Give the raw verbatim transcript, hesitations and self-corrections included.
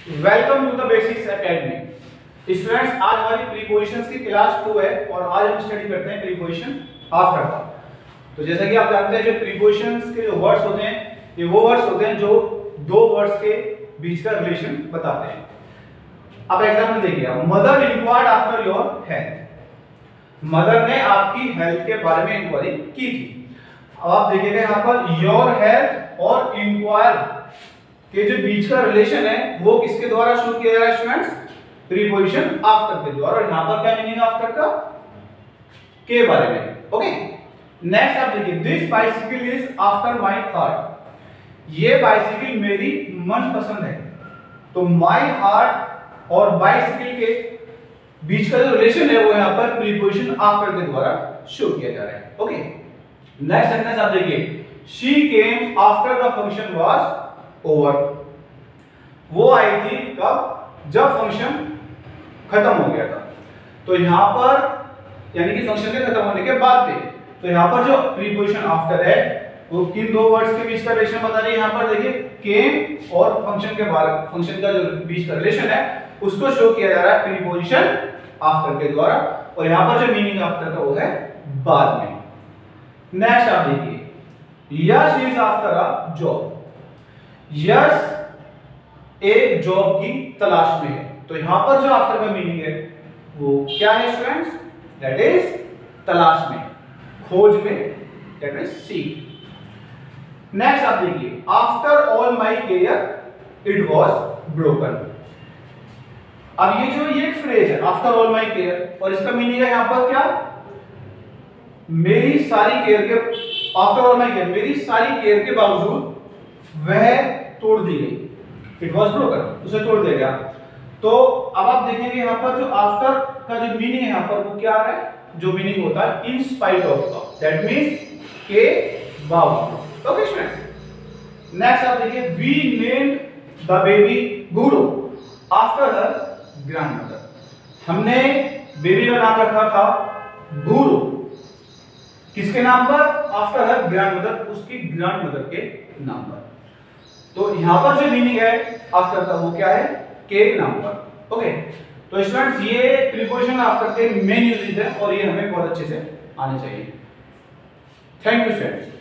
Welcome to the Basics Academy. Students, आज हमारी prepositions की क्लास टू है और आज हम स्टडी करते हैं प्रीपोजिशन आफ्टर का। तो जैसा कि आप जानते हैं, जो प्रीपोजिशंस के जो वर्ड्स होते हैं, ये वो वर्ड्स होते हैं जो दो वर्ड्स के बीच का रिलेशन बताते हैं। अब एग्जांपल देखिए, mother inquired after your health. Mother ने आपकी हेल्थ के बारे में इंक्वायरी की थी। अब आप देखिएगा यहाँ पर योर हेल्थ और इंक्वायर के जो बीच का रिलेशन है वो किसके द्वारा शो किया जा रहा है स्टूडेंट्स? प्रीपोजिशन आफ्टर के द्वारा। और यहां पर क्या मीनिंग है आफ्टर का? के बारे में। ओके, नेक्स्ट आप देखिए, this bicycle is after my heart. ये बाइसिकल मेरी मनपसंद है। तो माय हार्ट और बाइसिकल के बीच का जो रिलेशन है वो यहां पर प्रीपोजिशन आफ्टर के द्वारा शो किया जा रहा है। ओके, नेक्स्ट सेंटेंस आप देखिए, she came after the function was over. वो आई थी कब? जब फंक्शन खत्म हो गया था। तो यहां पर यानी कि फंक्शन के खत्म होने के बाद पे, तो यहां पर जो प्रीपोजिशन आफ्टर है वो किन दो वर्ड्स के बीच का रिलेशन बता रही है। यहां पर देखिए, केम और फंक्शन के बाद फंक्शन का जो बीच का रिलेशन है उसको शो किया जा रहा है प्रीपोजिशन आफ्टर के द्वारा। और यहां पर जो मीनिंग आफ्टर का वो है बाद में। नेक्स्ट आप देखिए, Yash is after a job. Yash एक जॉब की तलाश में है। तो यहां पर जो आफ्टर का मीनिंग है वो क्या है स्टूडेंट्स? दैट इज तलाश में, खोज में, दैट इज सीक। नेक्स्ट आप देखिए, after all my care it was broken. अब ये जो ये एक फ्रेज है आफ्टर ऑल माय केयर, और इसका मीनिंग है यहां पर क्या? मेरी सारी केयर के, आफ्टर ऑल माय केयर, मेरी सारी केयर के बावजूद वह तोड़ दी गई। इट वॉज ब्रोकन, उसे तोड़ दिया गया। तो अब आप देखेंगे यहाँ पर जो आफ्टर का जो मीनिंग है यहाँ पर वो क्या आ रहा है? जो मीनिंग होता है in spite of, that means के बावजूद। ओके स्टूडेंट्स, नेक्स्ट आप देखिए, we named the baby Guru after her grandmother. हमने बेबी का नाम रखा था गुरु। किसके नाम पर? आफ्टर हर ग्रैंडमदर, उसकी ग्रैंडमदर के नाम पर। तो यहां पर जो मीनिंग है आफ्टर का वो क्या है? के नाम पर। ओके, तो स्टूडेंट्स ये प्रीपोजिशन आफ्टर के मेन यूजेज है और ये हमें बहुत अच्छे से आने चाहिए। Thank you students.